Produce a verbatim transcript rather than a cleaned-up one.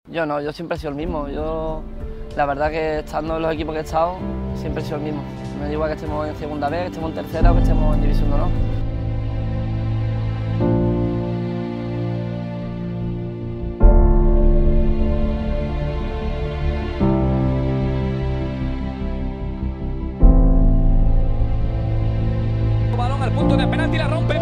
Yo no, yo siempre he sido el mismo. Yo, la verdad que estando en los equipos que he estado, siempre he sido el mismo. Me da igual que estemos en segunda B, que estemos en tercera o que estemos en división de honor. Balón al punto de penalti, la rompe.